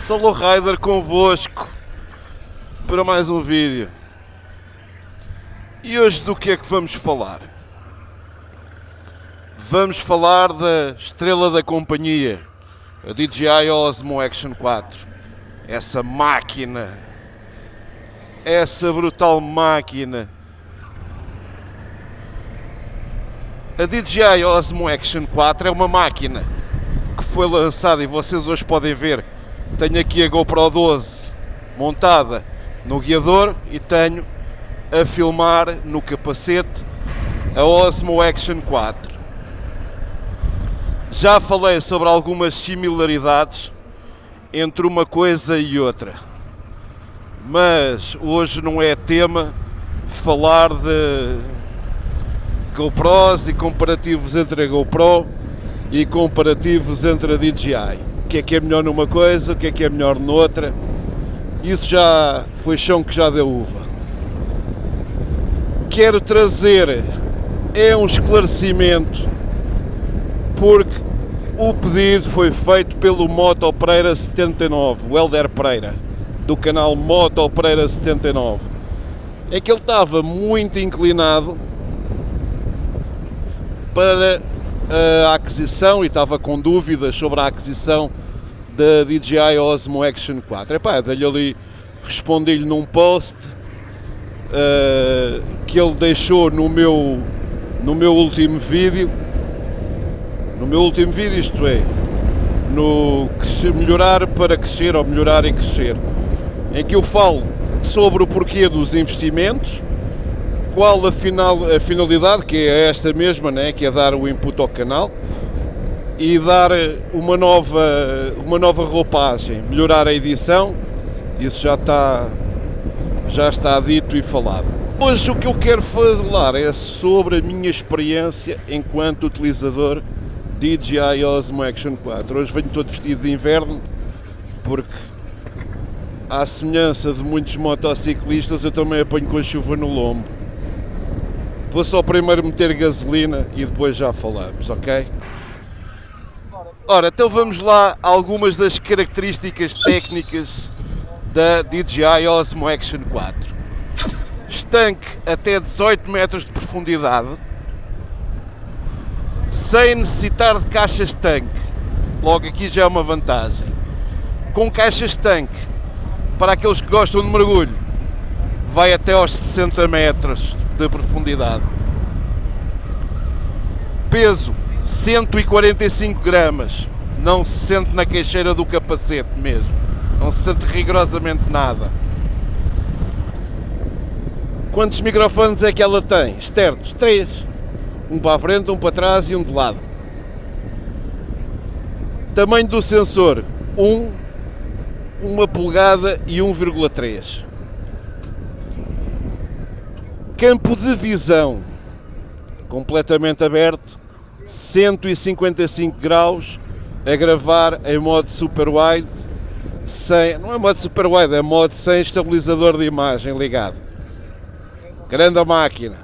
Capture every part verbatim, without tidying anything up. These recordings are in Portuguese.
Solo Rider convosco para mais um vídeo. E hoje do que é que vamos falar? Vamos falar da estrela da companhia, a D J I Osmo Action quatro. Essa máquina, essa brutal máquina. A D J I Osmo Action quatro é uma máquina que foi lançada e vocês hoje podem ver. Tenho aqui a GoPro doze montada no guiador e tenho a filmar no capacete a Osmo Action quatro. Já falei sobre algumas similaridades entre uma coisa e outra, mas hoje não é tema falar de GoPros e comparativos entre a GoPro e comparativos entre a D J I. O que é que é melhor numa coisa, o que é que é melhor noutra. Isso já foi chão que já deu uva. Quero trazer é um esclarecimento, porque o pedido foi feito pelo Moto Pereira setenta e nove, o Helder Pereira, do canal Moto Pereira setenta e nove. É que ele estava muito inclinado para a aquisição e estava com dúvidas sobre a aquisição da D J I Osmo Action quatro. Epá, dei-lhe ali, respondi-lhe num post uh, que ele deixou no meu, no meu último vídeo, no meu último vídeo, isto é, no melhorar para crescer ou melhorar e crescer, em que eu falo sobre o porquê dos investimentos, qual a, final, a finalidade, que é esta mesma, né, que é dar o input ao canal e dar uma nova, uma nova roupagem, melhorar a edição. Isso já está, já está dito e falado. Hoje o que eu quero falar é sobre a minha experiência enquanto utilizador D J I Osmo Action quatro. Hoje venho todo vestido de inverno, porque à semelhança de muitos motociclistas eu também apanho com a chuva no lombo. Vou só primeiro meter gasolina e depois já falamos, ok? Ora, então vamos lá a algumas das características técnicas da D J I Osmo Action quatro. Estanque até dezoito metros de profundidade, sem necessitar de caixas de tanque. Logo aqui já é uma vantagem. Com caixas de tanque, para aqueles que gostam de mergulho, vai até aos sessenta metros de profundidade. Peso cento e quarenta e cinco gramas, não se sente na queixeira do capacete mesmo, não se sente rigorosamente nada. Quantos microfones é que ela tem? Externos? Três. Um para a frente, um para trás e um de lado. Tamanho do sensor, um, uma polegada e um vírgula três. Campo de visão completamente aberto, cento e cinquenta e cinco graus, a gravar em modo super wide, sem, não é modo super wide, é modo sem estabilizador de imagem ligado. Grande a máquina.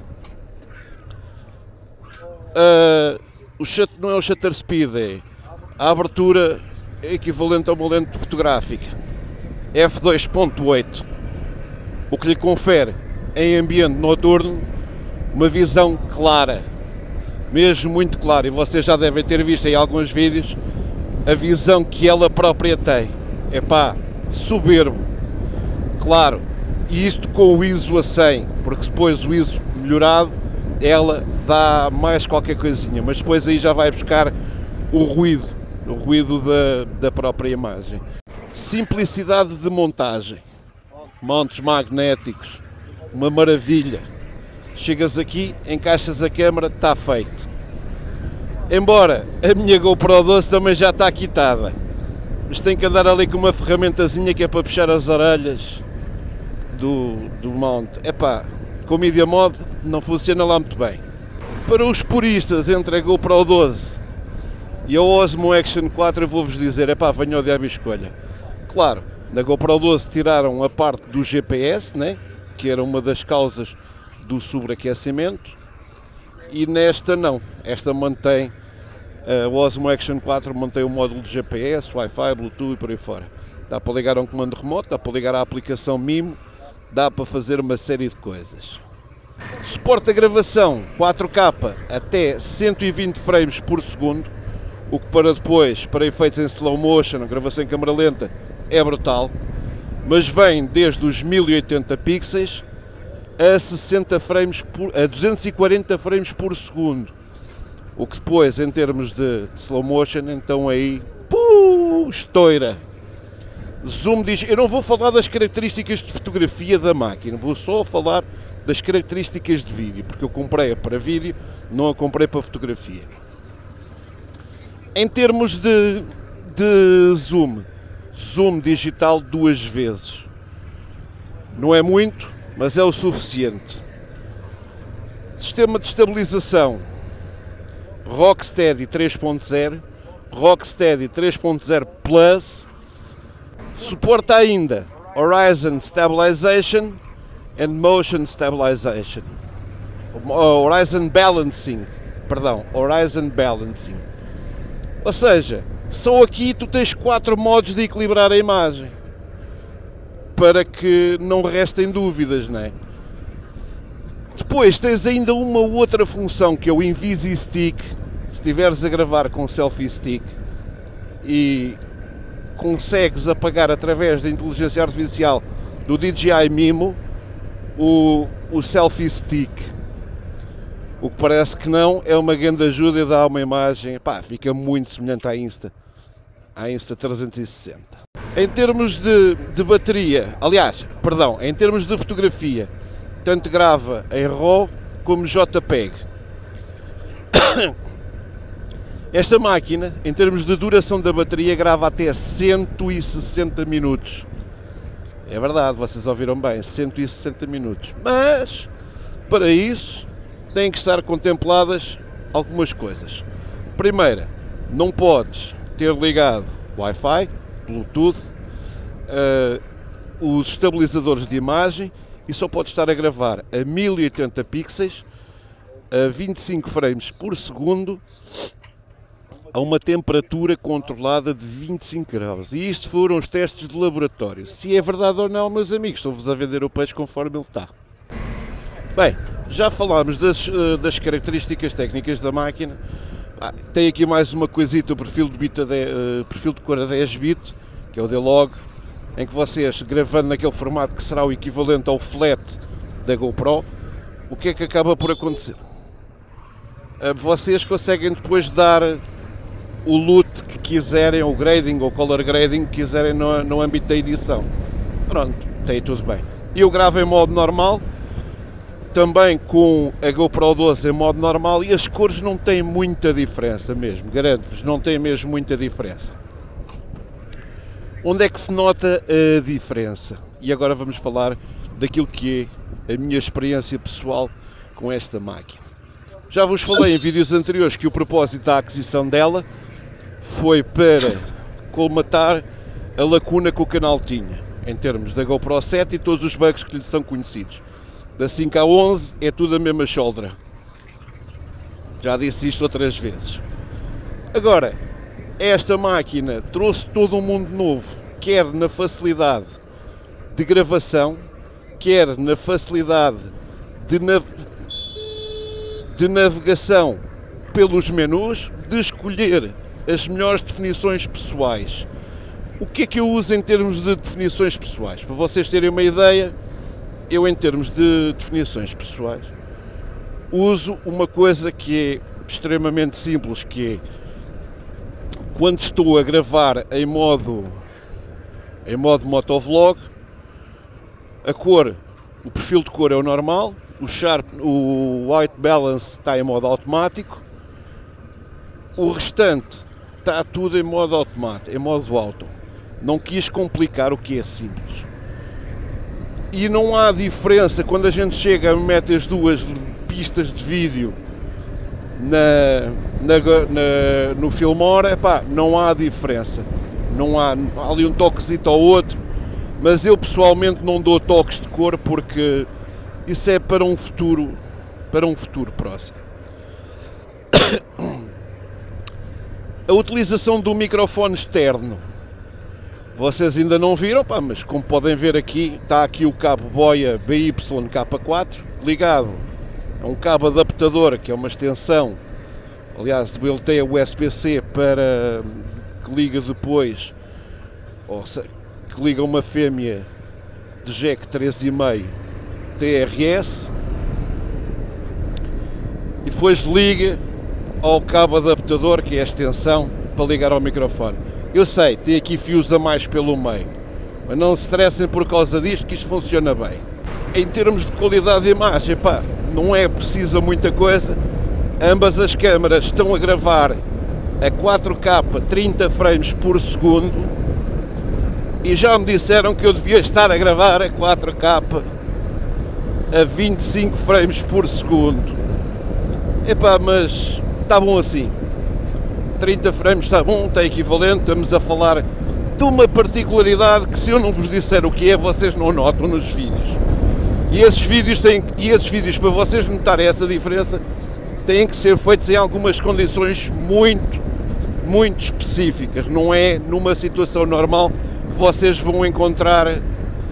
Uh, o shutter, não é o shutter speed, é a abertura equivalente a uma lente fotográfica, f dois ponto oito, o que lhe confere em ambiente noturno uma visão clara, mesmo muito clara, e vocês já devem ter visto em alguns vídeos a visão que ela própria tem. É pá, soberbo, claro, e isto com o I S O a cem, porque depois o I S O melhorado ela dá mais qualquer coisinha, mas depois aí já vai buscar o ruído, o ruído da, da própria imagem. Simplicidade de montagem, montes magnéticos, uma maravilha. Chegas aqui, encaixas a câmera, está feito. Embora a minha GoPro doze também já está quitada, mas tem que andar ali com uma ferramentazinha que é para puxar as orelhas do, do mount. Epá, com o Media Mod não funciona lá muito bem. Para os puristas entre a GoPro doze e a Osmo Action quatro, eu vou-vos dizer, epá, venham ao diabo e escolha. Claro, na GoPro doze tiraram a parte do G P S, né, que era uma das causas do sobreaquecimento, e nesta não, esta mantém, a Osmo Action quatro mantém o módulo de G P S, Wi-Fi, Bluetooth e por aí fora. Dá para ligar a um comando remoto, dá para ligar à aplicação Mimo, dá para fazer uma série de coisas. Suporta gravação quatro K até cento e vinte frames por segundo, o que para depois, para efeitos em slow motion, gravação em câmera lenta, é brutal, mas vem desde os mil e oitenta pixels a sessenta frames por, a duzentos e quarenta frames por segundo, o que depois, em termos de slow motion, então aí, puu, estoura. Zoom diz, eu não vou falar das características de fotografia da máquina, vou só falar das características de vídeo, porque eu comprei-a para vídeo, não a comprei para fotografia. Em termos de, de zoom, zoom digital duas vezes. Não é muito, mas é o suficiente. Sistema de estabilização, Rocksteady três ponto zero, Rocksteady três ponto zero Plus, suporta ainda Horizon Stabilization and Motion Stabilization, Horizon Balancing, perdão, Horizon Balancing. Ou seja, só aqui tu tens quatro modos de equilibrar a imagem, para que não restem dúvidas, não é? Depois tens ainda uma outra função que é o Invisi Stick, se estiveres a gravar com Selfie Stick e consegues apagar através da inteligência artificial do D J I Mimo o, o Selfie Stick. O que parece que não, é uma grande ajuda e dá uma imagem, pá, fica muito semelhante à Insta, à Insta trezentos e sessenta. Em termos de, de bateria, aliás, perdão, em termos de fotografia, tanto grava em RAW como JPEG. Esta máquina, em termos de duração da bateria, grava até cento e sessenta minutos. É verdade, vocês ouviram bem, cento e sessenta minutos. Mas, para isso, têm que estar contempladas algumas coisas. Primeira, não podes ter ligado Wi-Fi, Bluetooth, uh, os estabilizadores de imagem e só podes estar a gravar a mil e oitenta pixels, a vinte e cinco frames por segundo, a uma temperatura controlada de vinte e cinco graus. E isto foram os testes de laboratório. Se é verdade ou não, meus amigos, estou-vos a vender o peixe conforme ele está. Bem, já falámos das, das características técnicas da máquina. Ah, tem aqui mais uma coisita, o perfil de, bit a dez, uh, perfil de cor a dez bit, que é o D-Log, em que vocês, gravando naquele formato que será o equivalente ao flat da GoPro, o que é que acaba por acontecer? Uh, vocês conseguem depois dar o loot que quiserem, o grading ou color grading que quiserem no, no âmbito da edição. Pronto, tem tudo bem. Eu gravo em modo normal, também com a GoPro doze em modo normal, e as cores não têm muita diferença mesmo, garanto-vos, não têm mesmo muita diferença. Onde é que se nota a diferença? E agora vamos falar daquilo que é a minha experiência pessoal com esta máquina. Já vos falei em vídeos anteriores que o propósito da aquisição dela foi para colmatar a lacuna que o canal tinha, em termos da GoPro sete e todos os bugs que lhe são conhecidos. Da cinco à onze é tudo a mesma shoulder. Já disse isto outras vezes. Agora, esta máquina trouxe todo um mundo novo, quer na facilidade de gravação, quer na facilidade de, nav de navegação pelos menus, de escolher as melhores definições pessoais. O que é que eu uso em termos de definições pessoais? Para vocês terem uma ideia, eu em termos de definições pessoais uso uma coisa que é extremamente simples, que é quando estou a gravar em modo em modo motovlog, a cor, o perfil de cor é o normal, o sharp, o white balance está em modo automático, o restante está tudo em modo automático, em modo auto. Não quis complicar o que é simples. E não há diferença quando a gente chega a mete as duas pistas de vídeo na, na, na, no Filmora, epá, não há diferença. Não há, há ali um toquezito ao outro, mas eu pessoalmente não dou toques de cor porque isso é para um futuro, para um futuro próximo. A utilização do microfone externo. Vocês ainda não viram, pá, mas como podem ver aqui, está aqui o cabo Boya B Y K quatro ligado a um cabo adaptador, que é uma extensão, aliás, ele tem a U S B C para que liga depois, ou seja, que liga uma fêmea de jack três vírgula cinco T R S e depois liga ao cabo adaptador, que é a extensão para ligar ao microfone. Eu sei, tem aqui fios a mais pelo meio, mas não se estressem por causa disto, que isto funciona bem. Em termos de qualidade de imagem, pá, não é precisa muita coisa. Ambas as câmaras estão a gravar a quatro K trinta frames por segundo e já me disseram que eu devia estar a gravar a quatro K a vinte e cinco frames por segundo. Epá, mas está bom assim. trinta frames está bom, está equivalente. Estamos a falar de uma particularidade que, se eu não vos disser o que é, vocês não notam nos vídeos. E esses vídeos, têm, e esses vídeos para vocês notarem essa diferença, têm que ser feitos em algumas condições muito, muito específicas. Não é numa situação normal que vocês vão encontrar a,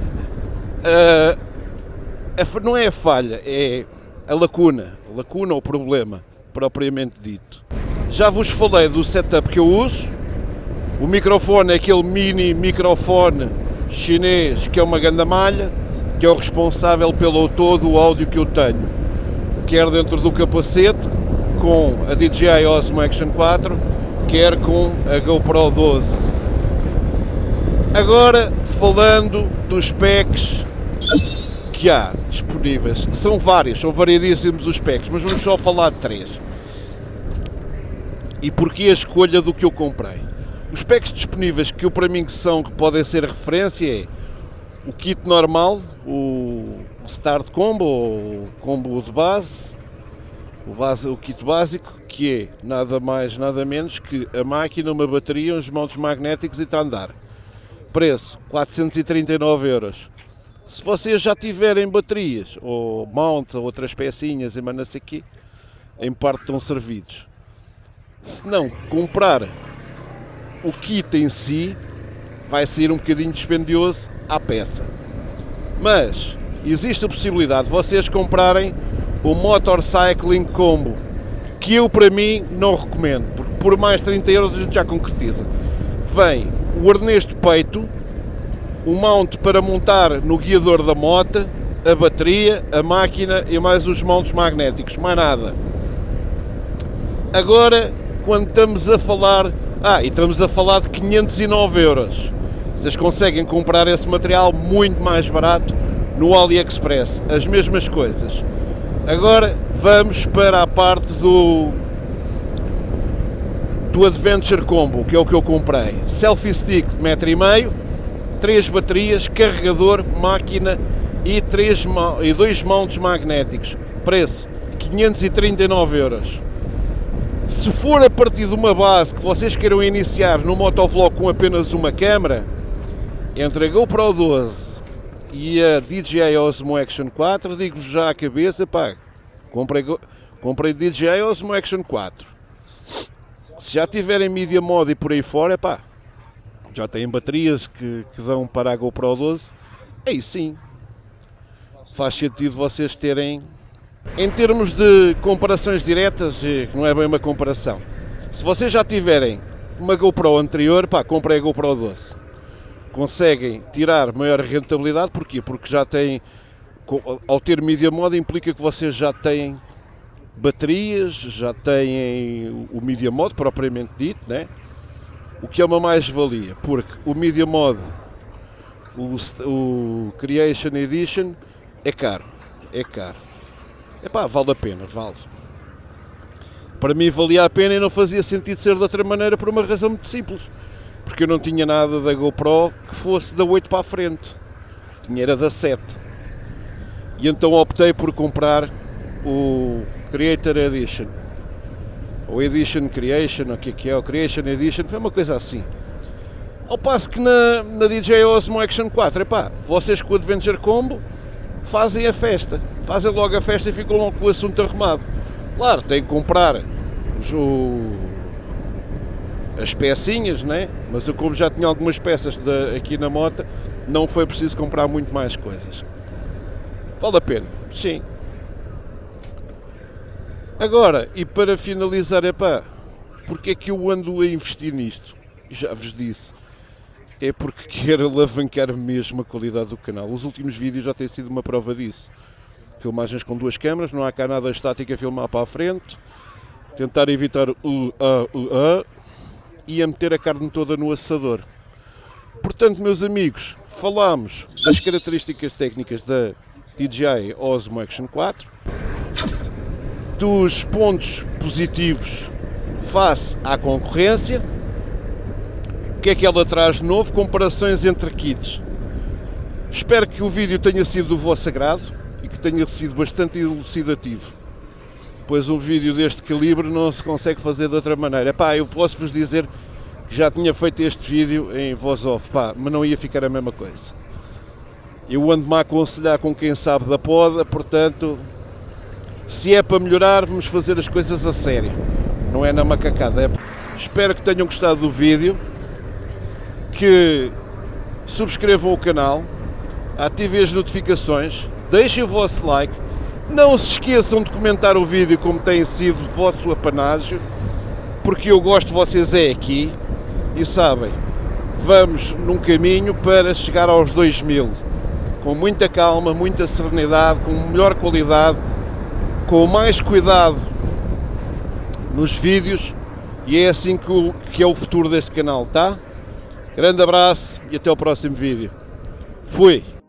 a, não é a falha, é a lacuna, a lacuna ou o problema propriamente dito. Já vos falei do setup que eu uso. O microfone é aquele mini microfone chinês que é uma grande malha, que é o responsável pelo todo o áudio que eu tenho, quer dentro do capacete com a D J I Osmo Action quatro, quer com a GoPro doze. Agora, falando dos packs que há disponíveis, são vários, são variedíssimos os packs, mas vamos só falar de três. E porquê a escolha do que eu comprei? Os packs disponíveis que eu, para mim, que são, que podem ser referência, é o kit normal, o Start Combo, ou o combo de base, o, base, o kit básico, que é nada mais, nada menos que a máquina, uma bateria, uns mounts magnéticos e está a andar. Preço, quatrocentos e trinta e nove euros. Se vocês já tiverem baterias, ou mount, ou outras pecinhas, e não sei aqui, em parte estão servidos. Se não, comprar o kit em si vai ser um bocadinho dispendioso à peça. Mas existe a possibilidade de vocês comprarem o Motorcycling Combo, que eu, para mim, não recomendo, porque por mais trinta euros a gente já concretiza. Vem o arnês de peito, o mount para montar no guiador da moto, a bateria, a máquina e mais os mounts magnéticos, mais nada. Agora, quando estamos a falar... Ah, e estamos a falar de quinhentos e nove euros. Vocês conseguem comprar esse material muito mais barato no AliExpress. As mesmas coisas. Agora, vamos para a parte do... do Adventure Combo, que é o que eu comprei. Selfie stick de um metro e meio, três baterias, carregador, máquina e, três, e dois mounts magnéticos. Preço, quinhentos e trinta e nove euros. Se for a partir de uma base que vocês queiram iniciar no motovlog com apenas uma câmera, entre a GoPro doze e a D J I Osmo Action quatro, digo-vos já à cabeça, pá, comprei, comprei D J I Osmo Action quatro. Se já tiverem Media Mod e por aí fora, pá, já têm baterias que, que dão para a GoPro doze, aí sim, faz sentido vocês terem. Em termos de comparações diretas, que não é bem uma comparação, se vocês já tiverem uma GoPro anterior, pá, comprem a GoPro doze. Conseguem tirar maior rentabilidade, porquê? Porque já têm, ao ter Media Mod implica que vocês já têm baterias, já têm o Media Mod propriamente dito, né? O que é uma mais-valia, porque o Media Mod, o, o Creation Edition, é caro, é caro. Epá, vale a pena, vale. Para mim valia a pena e não fazia sentido ser de outra maneira por uma razão muito simples. Porque eu não tinha nada da GoPro que fosse da oito para a frente. Tinha era da sete. E então optei por comprar o Creator Edition. Ou Edition Creation, o que é que é? O Creation Edition, foi uma coisa assim. Ao passo que na, na D J I Osmo Action quatro, epá, vocês com o Adventure Combo fazem a festa, fazem logo a festa e ficam logo com o assunto arrumado. Claro, tem que comprar os, o, as pecinhas, né? Mas eu, como já tinha algumas peças de, aqui na moto, não foi preciso comprar muito mais coisas. Vale a pena, sim. Agora, e para finalizar, epá, porque é que eu ando a investir nisto? Já vos disse, é porque quero alavancar mesmo a qualidade do canal. Os últimos vídeos já têm sido uma prova disso. Filmagens com duas câmaras, não há cá nada estático a filmar para a frente. Tentar evitar o a, o a e a meter a carne toda no assador. Portanto, meus amigos, falámos das características técnicas da D J I Osmo Action quatro, dos pontos positivos face à concorrência, o que é que ela traz de novo, comparações entre kits. Espero que o vídeo tenha sido do vosso agrado e que tenha sido bastante elucidativo, pois um vídeo deste calibre não se consegue fazer de outra maneira. Pá, eu posso vos dizer que já tinha feito este vídeo em voz off, pá, mas não ia ficar a mesma coisa. Eu ando-me a aconselhar com quem sabe da poda, portanto, se é para melhorar, vamos fazer as coisas a sério, não é na macacada. É... Espero que tenham gostado do vídeo, que subscrevam o canal, ativem as notificações, deixem o vosso like, não se esqueçam de comentar o vídeo como tem sido o vosso apanágio, porque eu gosto de vocês é aqui, e sabem, vamos num caminho para chegar aos dois mil, com muita calma, muita serenidade, com melhor qualidade, com mais cuidado nos vídeos, e é assim que, o, que é o futuro deste canal, tá? Grande abraço e até ao próximo vídeo. Fui!